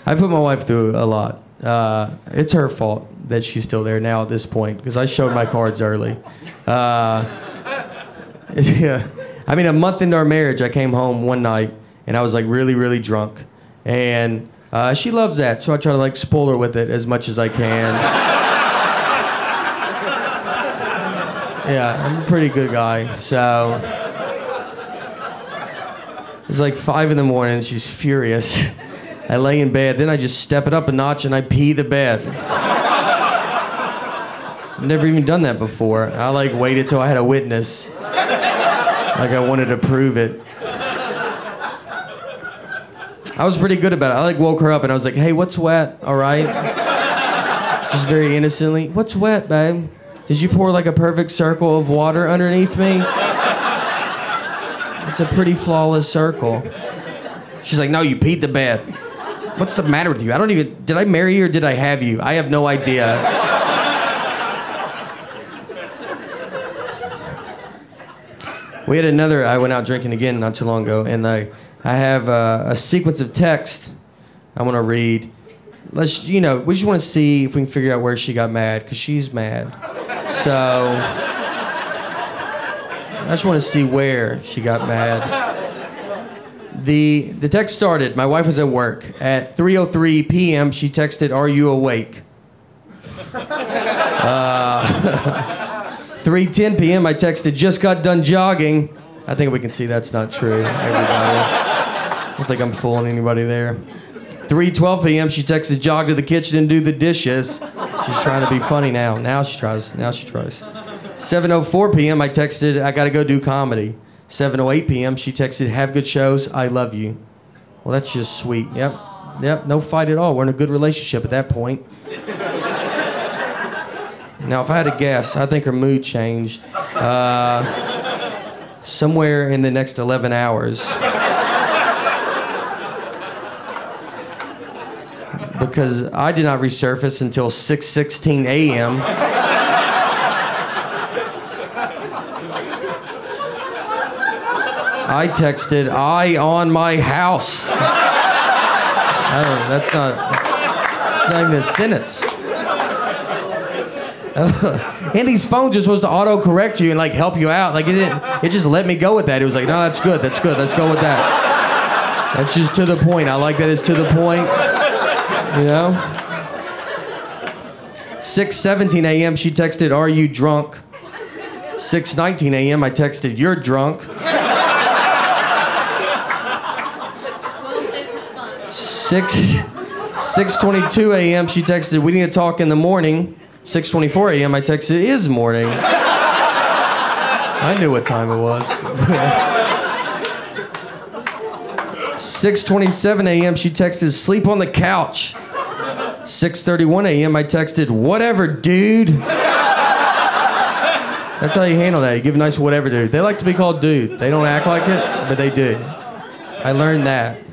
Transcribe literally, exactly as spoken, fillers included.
I put my wife through a lot. Uh, it's her fault that she's still there now at this point, because I showed my cards early. Uh, yeah. I mean, a month into our marriage, I came home one night, and I was like really, really drunk. And uh, she loves that, so I try to like spoil her with it as much as I can. Yeah, I'm a pretty good guy, so... It's like five in the morning, and she's furious. I lay in bed, then I just step it up a notch and I pee the bed. I've never even done that before. I like waited till I had a witness. Like I wanted to prove it. I was pretty good about it. I like woke her up and I was like, hey, what's wet, all right? Just very innocently, what's wet, babe? Did you pour like a perfect circle of water underneath me? It's a pretty flawless circle. She's like, no, you peed the bed. What's the matter with you? I don't even, did I marry you or did I have you? I have no idea. We had another, I went out drinking again not too long ago, and I, I have a, a sequence of text I want to read. Let's, you know, we just want to see if we can figure out where she got mad, because she's mad. So, I just want to see where she got mad. The, the text started, my wife was at work. At three oh three p m, she texted, are you awake? Uh, three ten p m, I texted, just got done jogging. I think we can see that's not true, everybody. I don't think I'm fooling anybody there. three twelve p m, she texted, jog to the kitchen and do the dishes. She's trying to be funny now. Now she tries, now she tries. seven oh four p m, I texted, I gotta go do comedy. seven oh eight p m, she texted, have good shows, I love you. Well, that's just sweet. Yep, yep, no fight at all. We're in a good relationship at that point. Now, if I had to guess, I think her mood changed uh, somewhere in the next eleven hours. Because I did not resurface until six sixteen a m I texted, I on my house. I don't, that's not, that's not even a sentence. And these phones are supposed to auto-correct you and like help you out. Like it didn't, it just let me go with that. It was like, no, that's good, that's good, let's go with that. That's just to the point. I like that it's to the point, you know? six seventeen a m, she texted, are you drunk? six nineteen a m, I texted, you're drunk. six twenty-two a m, she texted, we need to talk in the morning. six twenty-four a m, I texted, it is morning. I knew what time it was. six twenty-seven a m, she texted, sleep on the couch. six thirty-one a m, I texted, whatever, dude. That's how you handle that. You give a nice whatever, dude. They like to be called dude. They don't act like it, but they do. I learned that.